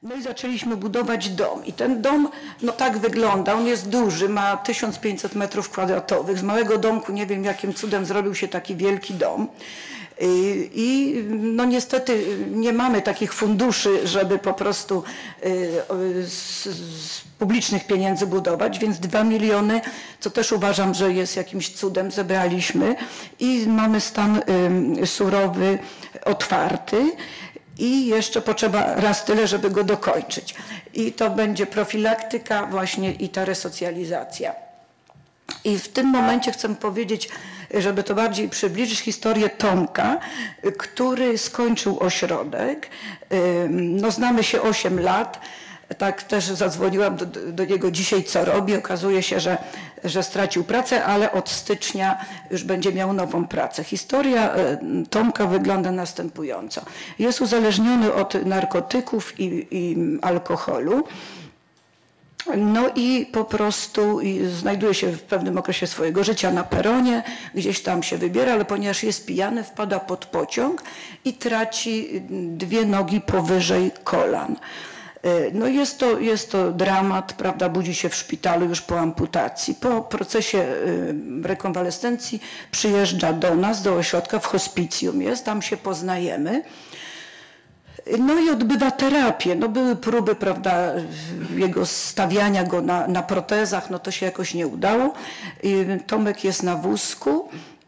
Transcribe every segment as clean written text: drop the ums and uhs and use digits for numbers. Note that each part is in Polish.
No i zaczęliśmy budować dom. I ten dom, no tak wygląda, on jest duży, ma 1500 metrów kwadratowych. Z małego domku, nie wiem jakim cudem zrobił się taki wielki dom. I no niestety nie mamy takich funduszy, żeby po prostu z publicznych pieniędzy budować, więc 2 miliony, co też uważam, że jest jakimś cudem, zebraliśmy i mamy stan surowy otwarty. I jeszcze potrzeba raz tyle, żeby go dokończyć. I to będzie profilaktyka właśnie i ta resocjalizacja. I w tym momencie chcę powiedzieć, żeby to bardziej przybliżyć, historię Tomka, który skończył ośrodek. No, znamy się 8 lat. Tak też zadzwoniłam do niego dzisiaj, co robi. Okazuje się, że stracił pracę, ale od stycznia już będzie miał nową pracę. Historia Tomka wygląda następująco. Jest uzależniony od narkotyków i alkoholu. No i po prostu znajduje się w pewnym okresie swojego życia na peronie, gdzieś tam się wybiera, ale ponieważ jest pijany, wpada pod pociąg i traci 2 nogi powyżej kolan. No jest to dramat, prawda, budzi się w szpitalu już po amputacji. Po procesie rekonwalescencji przyjeżdża do nas, do ośrodka, w hospicjum jest, tam się poznajemy. No i odbywa terapię. No były próby, prawda, jego stawiania go na protezach, no to się jakoś nie udało. Tomek jest na wózku.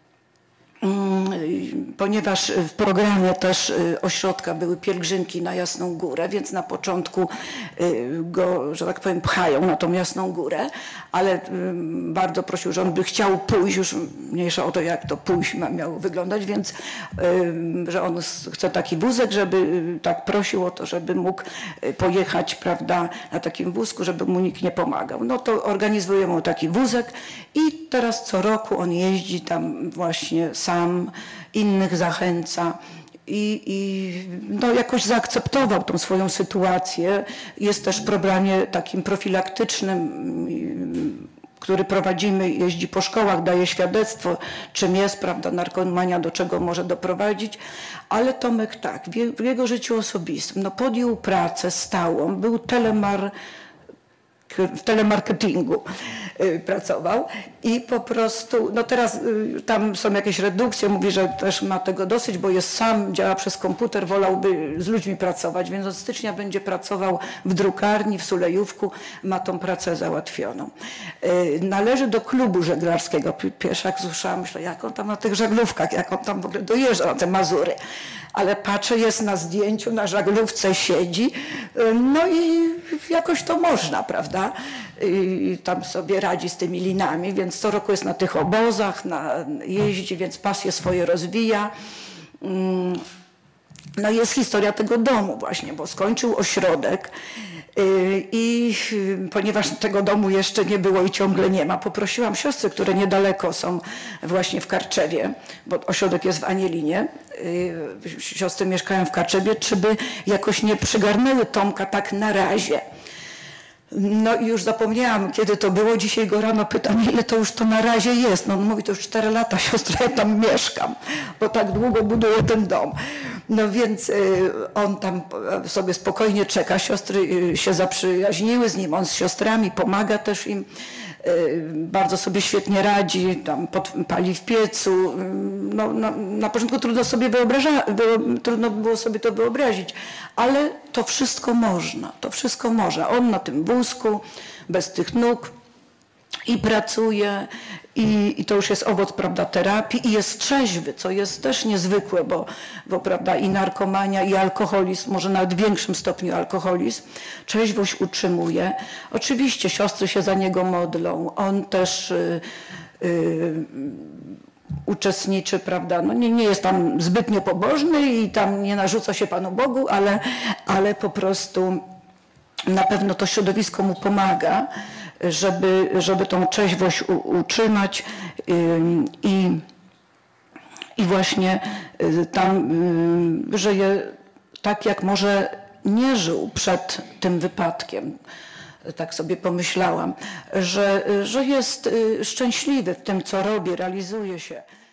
Ponieważ w programie też ośrodka były pielgrzymki na Jasną Górę, więc na początku go, że tak powiem, pchają na tą Jasną Górę, ale bardzo prosił, że on by chciał pójść, już mniejsza o to, jak to pójść miało wyglądać, więc że on chce taki wózek, żeby tak prosił o to, żeby mógł pojechać, prawda, na takim wózku, żeby mu nikt nie pomagał. No to organizujemy mu taki wózek i teraz co roku on jeździ tam właśnie sam, innych zachęca i no jakoś zaakceptował tą swoją sytuację. Jest też w programie takim profilaktycznym, który prowadzimy, jeździ po szkołach, daje świadectwo, czym jest, prawda, narkomania, do czego może doprowadzić. Ale Tomek tak, w jego życiu osobistym, no podjął pracę stałą, był w telemarketingu pracował i po prostu, no teraz tam są jakieś redukcje, mówi, że też ma tego dosyć, bo jest sam, działa przez komputer, wolałby z ludźmi pracować, więc od stycznia będzie pracował w drukarni, w Sulejówku, ma tą pracę załatwioną. Należy do klubu żeglarskiego. Pierwszy jak słyszałam, myślę, jak on tam na tych żaglówkach, jak on tam w ogóle dojeżdża na te Mazury. Ale patrzę, jest na zdjęciu, na żaglówce siedzi, no i jakoś to można, prawda? I tam sobie radzi z tymi linami, więc co roku jest na tych obozach, jeździ, więc pasję swoje rozwija. No i jest historia tego domu właśnie, bo skończył ośrodek i ponieważ tego domu jeszcze nie było i ciągle nie ma, poprosiłam siostry, które niedaleko są właśnie w Karczewie, bo ośrodek jest w Anielinie, siostry mieszkają w Karczewie, czy by jakoś nie przygarnęły Tomka tak na razie. No i już zapomniałam, kiedy to było. Dzisiaj go rano pytam, ile to już to na razie jest. No on mówi, to już 4 lata, siostra, ja tam mieszkam, bo tak długo buduję ten dom. No więc on tam sobie spokojnie czeka. Siostry się zaprzyjaźniły z nim, on z siostrami, pomaga też im. Bardzo sobie świetnie radzi, tam pali w piecu. No, na początku trudno było sobie to wyobrazić, ale to wszystko można, to wszystko można. On na tym wózku, bez tych nóg i pracuje i to już jest owoc, prawda, terapii i jest trzeźwy, co jest też niezwykłe, bo prawda, i narkomania, i alkoholizm, może nawet w większym stopniu alkoholizm, trzeźwość utrzymuje. Oczywiście siostry się za niego modlą, on też uczestniczy, prawda, no nie jest tam zbytnio pobożny i tam nie narzuca się Panu Bogu, ale po prostu na pewno to środowisko mu pomaga, żeby tą trzeźwość utrzymać i właśnie tam żyje tak, jak może nie żył przed tym wypadkiem. Tak sobie pomyślałam, że jest szczęśliwy w tym, co robi, realizuje się.